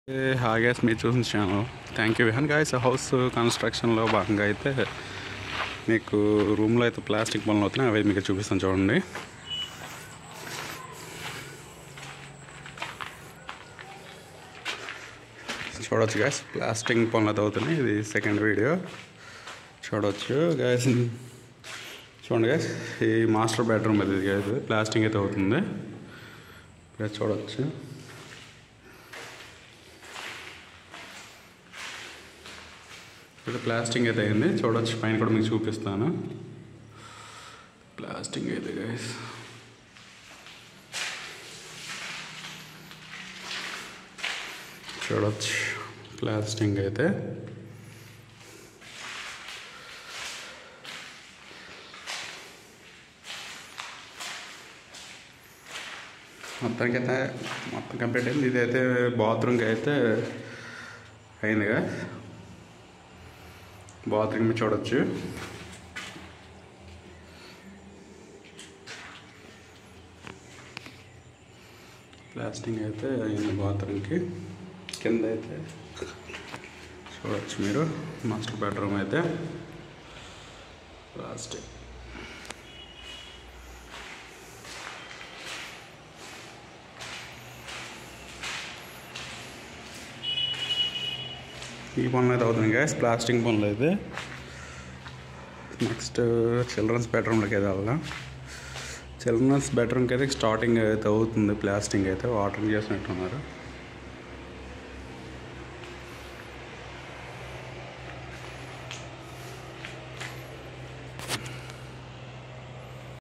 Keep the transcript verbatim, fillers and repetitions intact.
Hi guys, మీరు చూసిన channel thank you Vihaan guys. House కన్స్ట్రక్షన్లో భాగంగా అయితే మీకు రూమ్లో అయితే ప్లాస్టిక్ పనులు అవుతున్నాయి, అవి మీకు చూపిస్తాను చూడండి. చూడవచ్చు గైస్, ప్లాస్టింగ్ పనులు అయితే అవుతున్నాయి. ఇది సెకండ్ వీడియో చూడవచ్చు గైస్. చూడండి గైస్, ఈ మాస్టర్ బెడ్రూమ్ అది గైస్ ప్లాస్టింగ్ అయితే అవుతుంది. చూడవచ్చు ఇక్కడ ప్లాస్టింగ్ అయితే అయింది. చూడవచ్చు, పైన కూడా మీకు చూపిస్తాను. ప్లాస్టింగ్ అయితే గైస్ చూడవచ్చు, ప్లాస్టింగ్ అయితే మొత్తానికి అయితే మొత్తం కంప్లీట్ అయింది. ఇదైతే బాత్రూమ్కి అయితే అయిందిగా. బాత్రూమ్ చూడవచ్చు, ప్లాస్టింగ్ అయితే అయింది బాత్రూమ్కి. కింద అయితే చూడవచ్చు మీరు, మాస్టర్ బెడ్రూమ్ అయితే ప్లాస్టింగ్. ఈ పనులు అయితే అవుతుంది గ్యాస్, ప్లాస్టింగ్ పనులు అయితే. నెక్స్ట్ చిల్డ్రన్స్ బెడ్రూమ్లోకి అయితే వెళ్దాం. చిల్డ్రన్స్ బెడ్రూమ్కి అయితే స్టార్టింగ్ అయితే అవుతుంది ప్లాస్టింగ్ అయితే. వాటరింగ్ చేసినట్టున్నారు.